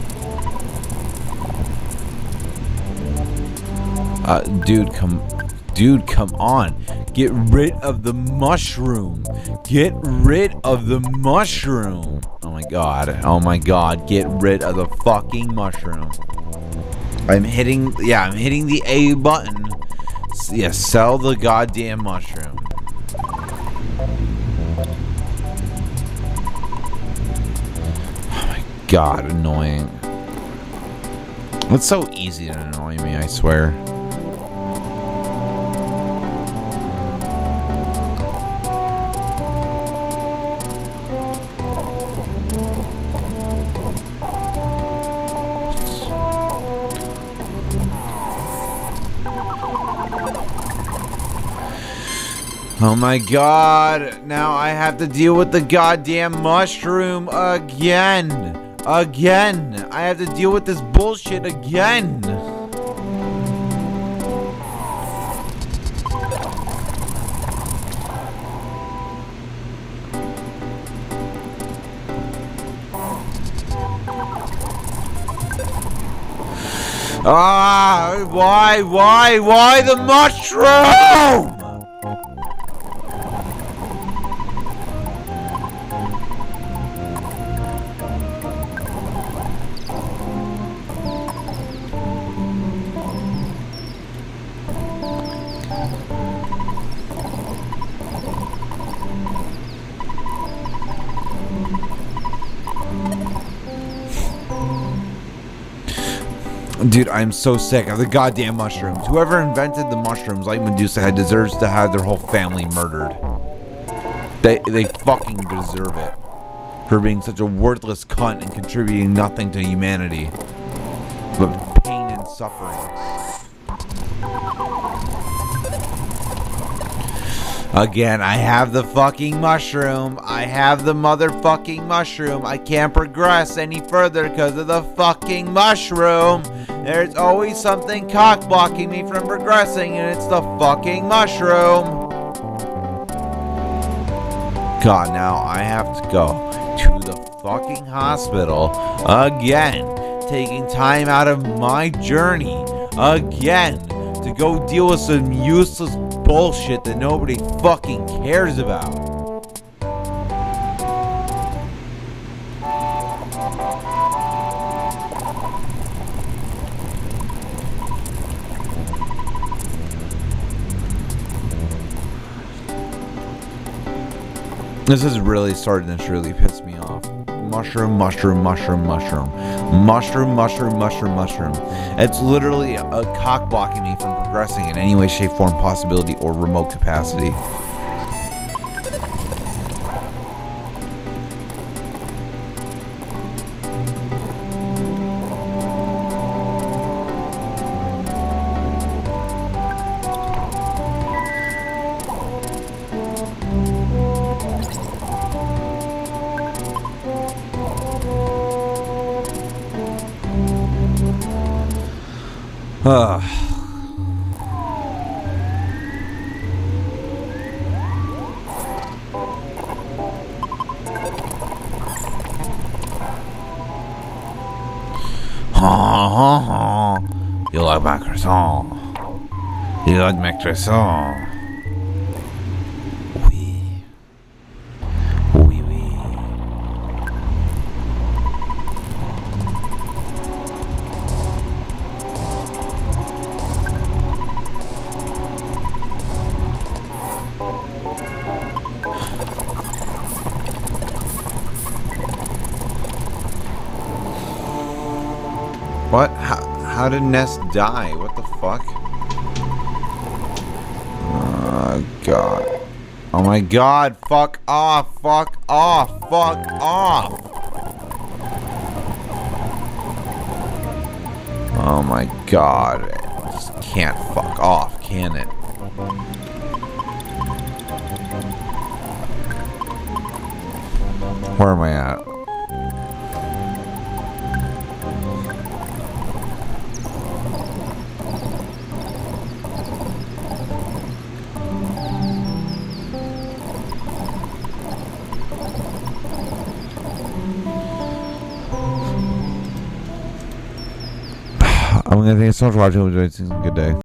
Uh, dude, come... dude, come on. Get rid of the mushroom. Get rid of the mushroom. Oh my god. Oh my god. Get rid of the fucking mushroom. I'm hitting, yeah, I'm hitting the A button. Yeah, sell the goddamn mushroom. Oh my god, annoying. It's so easy to annoy me, I swear. Oh my god, now I have to deal with the goddamn mushroom again. Again. I have to deal with this bullshit again. Ah, why, why, why the mushroom? Dude, I'm so sick of the goddamn mushrooms. Whoever invented the mushrooms like Medusa Head deserves to have their whole family murdered. They they fucking deserve it. For being such a worthless cunt and contributing nothing to humanity. But pain and suffering. Again, I have the fucking mushroom. I have the motherfucking mushroom. I can't progress any further because of the fucking mushroom. There's always something cock blocking me from progressing, and it's the fucking mushroom. God, now I have to go to the fucking hospital again, taking time out of my journey again to go deal with some useless bullshit that nobody fucking cares about. This is really starting to truly piss me off. Mushroom, mushroom, mushroom, mushroom. Mushroom, mushroom, mushroom, mushroom. It's literally a cock blocking me from progressing in any way, shape, form, possibility, or remote capacity. Ugh. Ha ha ha. You like my croissant? You like my croissant? Oui. Oui, oui. What? How, how did Ness die? What the fuck? Oh, God. Oh, my God. Fuck off. Fuck off. Fuck off. Oh, my God. It just can't fuck off, can it? Where am I at? I'm gonna thank you so much for watching. Have a good day.